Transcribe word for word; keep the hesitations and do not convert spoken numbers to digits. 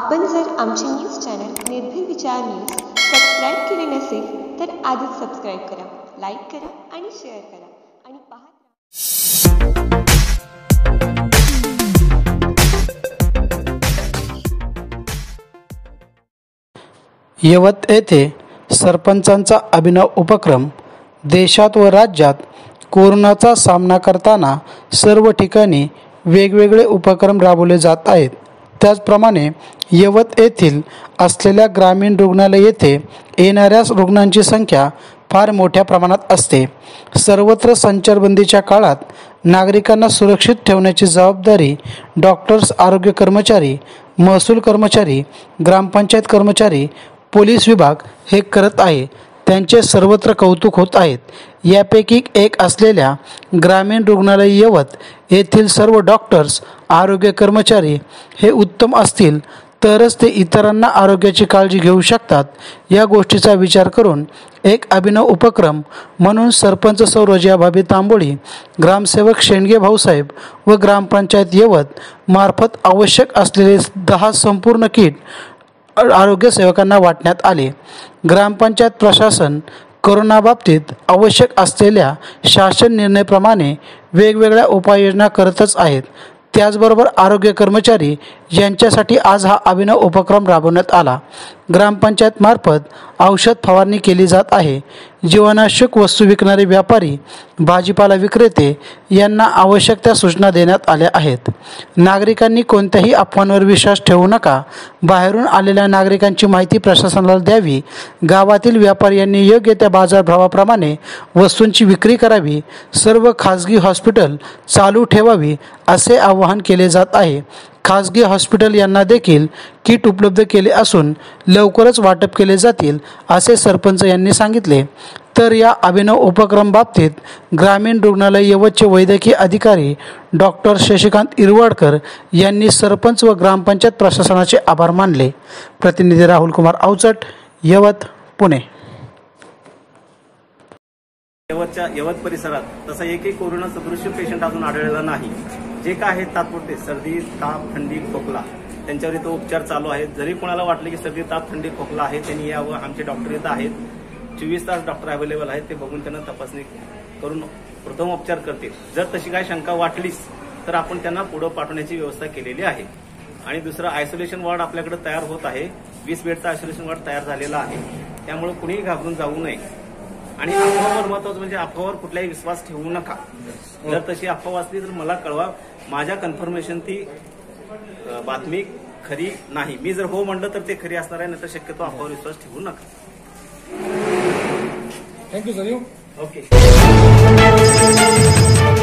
आपण जर आमचे न्यूज चॅनल निर्भीड विचार न्यूज सबस्क्राईब केले नसेल तर आजच सबस्क्राईब करा, लाईक करा आणि शेअर करा आणि पाहत यवत येथे सरपंचांचा अभिनव उपक्रम। देशात व राज्यात कोरोनाचा सामना करताना सर्व ठिकाणी वेगवेगळे उपक्रम राबवले जात आहेत। त्याचप्रमाणे यवत येथील असलेल्या ग्रामीण रुग्णालय येथे येणाऱ्या रुग्णांची संख्या फार मोठ्या प्रमाणात असते। सर्वत्र संचारबंदीच्या काळात नागरिकांना सुरक्षित ठेवण्याची जबाबदारी डॉक्टर्स, आरोग्य कर्मचारी, महसूल कर्मचारी, ग्रामपंचायत कर्मचारी, पोलीस विभाग हे करत आहे। त्यांचे सर्वत्र कौतुक होत आहेत। यापैकी एक असलेल्या ग्रामीण रुग्णालय यवत येथील सर्व डॉक्टर्स, आरोग्य कर्मचारी हे उत्तम असतील तरच ते इतरांना आरोग्याची काळजी घेऊ शकतात। या गोष्टीचा विचार करून एक अभिनव उपक्रम म्हणून सरपंच सौ रोजियाभाभी तांबोळी, ग्रामसेवक शेंडगे भाऊसाहेब व ग्रामपंचायत यवत मार्फत आवश्यक असलेले दहा संपूर्ण किट आरोग्य सेवकांना वाटण्यात आले। ग्रामपंचायत प्रशासन कोरोनाबाबतीत आवश्यक असलेल्या शासन निर्णयाप्रमाणे वेगवेगळ्या उपाययोजना करतच आहेत। त्याचबरोबर आरोग्य कर्मचारी यांच्यासाठी आज हा अभिनव उपक्रम राबवण्यात आला। ग्रामपंचायत मार्फत औषध फवारणी केली जात आहे। जीवनावश्यक वस्तू विकणारे व्यापारी, भाजीपाला विक्रेते यांना आवश्यक त्या सूचना देण्यात आल्या आहेत। नागरिकांनी कोणत्याही अफवांवर विश्वास ठेवू नका। बाहेरून आलेल्या नागरिकांची माहिती प्रशासनाला द्यावी। गावातील व्यापाऱ्यांनी योग्य त्या बाजारभावाप्रमाणे वस्तूंची विक्री करावी। सर्व खाजगी हॉस्पिटल चालू ठेवावी असे आवाहन केले जात आहे। खाजगी हॉस्पिटल यांना देखील किट उपलब्ध केले असून लवकरच वाटप केले जातील असे सरपंच यांनी सांगितले। तर या अभिनव उपक्रम बाबतीत ग्रामीण रुग्णालय यवतचे वैद्यकीय अधिकारी डॉक्टर शशिकांत इरवाडकर यांनी सरपंच व ग्रामपंचायत प्रशासनाचे आभार मानले। प्रतिनिधी राहुल कुमार अवचट, यवत, पुणे। यवतच्या यवत परिसरात तसा एकही कोरोना सदृश्य पेशंट अजून आढळलेला नाही। जे काय आहेत तात्पुरते सर्दी, ताप, थंडी, खोकला त्यांच्यावर तो उपचार चालू आहेत। जरी कोणाला वाटले की सर्दी, ताप, थंडी, खोकला आहे त्यांनी यावं। आमचे डॉक्टर इथं आहेत, चोवीस तास डॉक्टर अवेलेबल आहेत। ते बघून त्यांना तपासणी करून प्रथम उपचार करतील। जर तशी काही शंका वाटलीच तर आपण त्यांना पुढे पाठवण्याची व्यवस्था केलेली आहे। आणि दुसरं आयसोलेशन वॉर्ड आपल्याकडे तयार होत आहे। वीस बेडचा आयसोलेशन वॉर्ड तयार झालेला आहे। त्यामुळे कुणीही घाबरून जाऊ नये। आणि अफवावर महत्वाचं म्हणजे अफवावर कुठलाही विश्वास ठेवू नका। जर तशी अफवा असली तर मला कळवा। माझ्या कन्फर्मेशन ती बातमी खरी नाही। मी जर हो म्हणलं तर ते खरी असणार आहे, नाही तर शक्यतो अफवावर विश्वास ठेवू नका। Thank you sir. ओके।